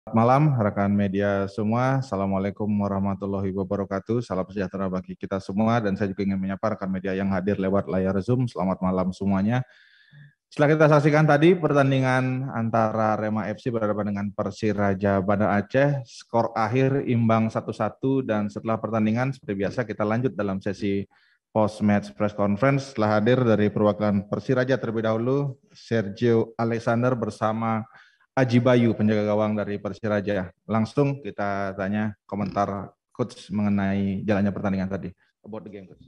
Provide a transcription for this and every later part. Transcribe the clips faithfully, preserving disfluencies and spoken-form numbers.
Malam rekan media semua, Assalamualaikum warahmatullahi wabarakatuh. Salam sejahtera bagi kita semua dan saya juga ingin menyapa rekan media yang hadir lewat layar Zoom. Selamat malam semuanya. Setelah kita saksikan tadi pertandingan antara Rema F C berhadapan dengan Persiraja Banda Aceh, skor akhir imbang satu satu dan setelah pertandingan seperti biasa kita lanjut dalam sesi post match press conference. Setelah hadir dari perwakilan Persiraja terlebih dahulu, Sergio Alexander bersama Aji Bayu, penjaga gawang dari Persiraja. Langsung kita tanya komentar coach mengenai jalannya pertandingan tadi. About the game, coach.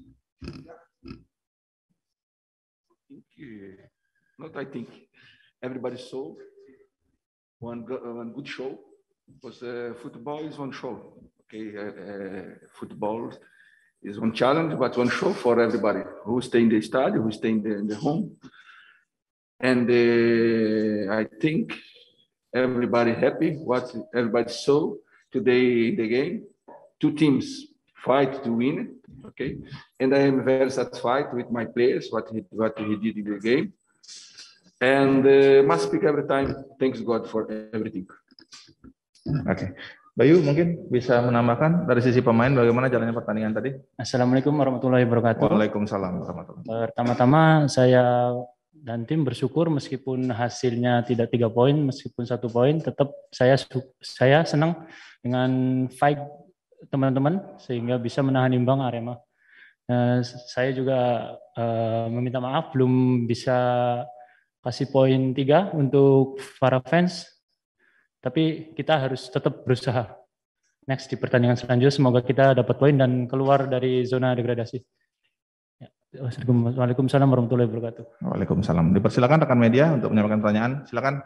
Not I think everybody saw one one good show because uh, football is one show. Okay, uh, uh, football is one challenge, but one show for everybody who stay in the stadium, who stay in the, in the home, and uh, I think. Everybody happy, what everybody saw today in the game. Two teams fight to win, okay? And I am very satisfied with my players, what he, what he did in the game. And uh, must speak every time, thanks God for everything. Oke, okay. Bayu mungkin bisa menambahkan dari sisi pemain bagaimana jalannya pertandingan tadi? Assalamualaikum warahmatullahi wabarakatuh. Waalaikumsalam warahmatullahi wabarakatuh. Pertama-tama saya dan tim bersyukur meskipun hasilnya tidak tiga poin, meskipun satu poin, tetap saya saya senang dengan fight teman-teman sehingga bisa menahan imbang Arema. Uh, saya juga uh, meminta maaf belum bisa kasih poin tiga untuk para fans, tapi kita harus tetap berusaha. Next di pertandingan selanjutnya semoga kita dapat poin dan keluar dari zona degradasi. Waalaikumsalam warahmatullahi wabarakatuh. Waalaikumsalam. Dipersilakan rekan media untuk menyampaikan pertanyaan. Silakan.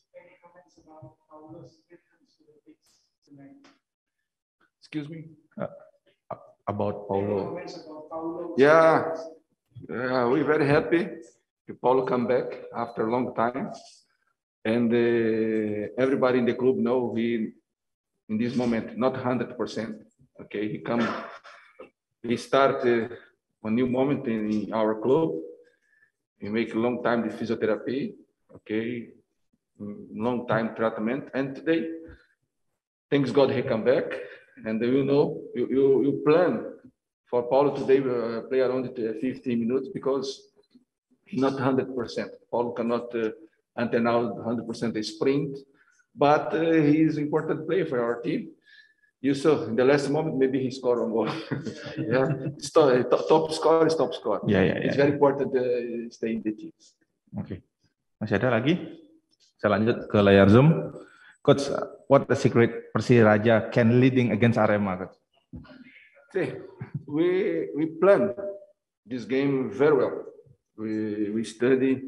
Excuse me. Uh, about Paulo. Yeah, yeah, we're very happy. Paulo come back after a long time, and uh, everybody in the club know he in this moment not one hundred percent. Okay, he come, he start. Uh, a new moment in our club. We make a long time the physiotherapy, okay, long time treatment, and today, thanks God he come back, and you know, you, you, you plan for Paulo today uh, play around fifteen minutes because not one hundred percent. Paulo cannot uh, until now one hundred percent sprint, but uh, he is an important player for our team. You saw in the last moment, maybe he scored on goal. Yeah, top, top score is top score. Yeah, yeah, yeah. It's very important to stay in the team. Oke, okay. Masih ada lagi? Saya lanjut ke layar Zoom. Coach, what the secret Persiraja can leading against Arema? Coach? See, we we plan this game very well. We we study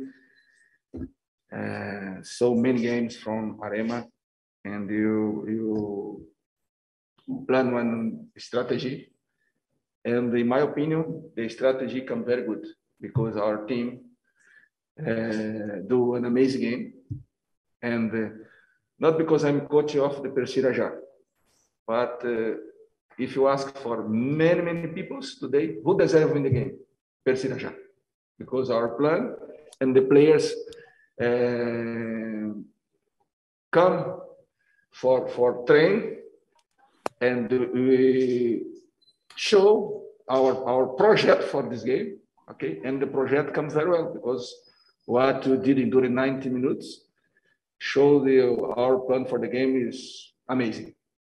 uh, so many games from Arema, and you you. plan one strategy, and in my opinion, the strategy come very good because our team uh, do an amazing game, and uh, not because I'm coach of the Persiraja, but uh, if you ask for many many people today, who deserve win the game? Persiraja, because our plan and the players uh, come for for train. And we show our our project for this game, okay? And the project comes very well because what we did during ninety minutes show the our plan for the game is amazing.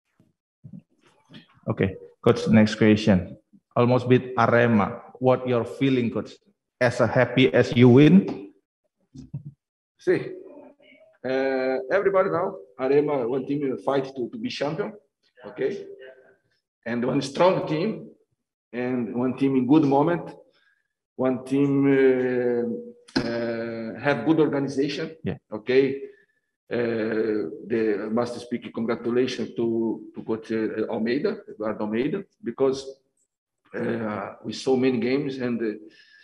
Okay, coach. Next question. Almost beat Arema. What your feeling, coach? As happy as you win? See, uh, everybody now Arema one team fight to to be champion. Okay, and one strong team, and one team in good moment, one team uh, uh, have good organization. Yeah. Okay, uh, they must speak congratulations to to coach uh, Almeida, Eduardo Almeida, because uh, we saw many games, and uh,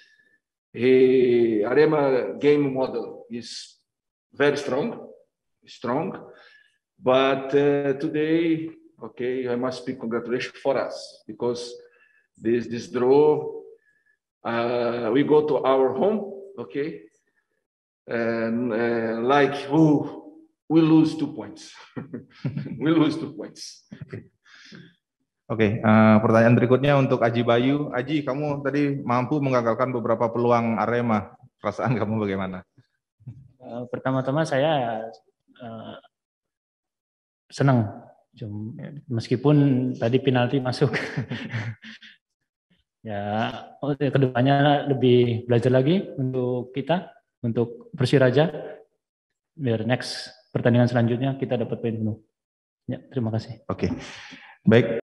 he, Arema game model is very strong, strong, but uh, today. Okay, I must speak congratulations for us because this this draw, uh, we go to our home, okay, and uh, like who we lose two points. We lose two points. Oke, okay, uh, pertanyaan berikutnya untuk Aji Bayu. Aji, kamu tadi mampu menggagalkan beberapa peluang Arema. Perasaan kamu bagaimana? Uh, pertama-tama saya uh, senang, Cuma, meskipun tadi penalti masuk. Ya, kedepannya lebih belajar lagi untuk kita, untuk Persiraja, biar next pertandingan selanjutnya kita dapat poin penuh. Ya, terima kasih. Oke, okay. Baik.